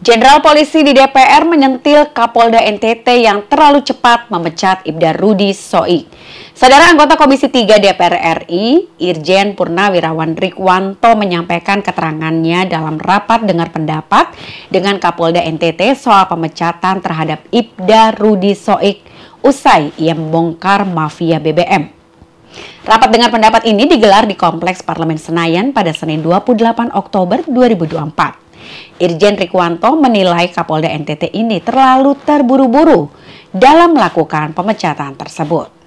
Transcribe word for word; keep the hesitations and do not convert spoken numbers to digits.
Jenderal Polisi di D P R menyentil Kapolda N T T yang terlalu cepat memecat Ipda Rudy Soik. Saudara anggota Komisi tiga D P R R I, Irjen Purnawirawan Rikwanto menyampaikan keterangannya dalam rapat dengar pendapat dengan Kapolda N T T soal pemecatan terhadap Ipda Rudy Soik usai ia membongkar mafia B B M. Rapat dengar pendapat ini digelar di Kompleks Parlemen Senayan pada Senin dua puluh delapan Oktober dua ribu dua puluh empat. Irjen Rikwanto menilai Kapolda N T T ini terlalu terburu-buru dalam melakukan pemecatan tersebut.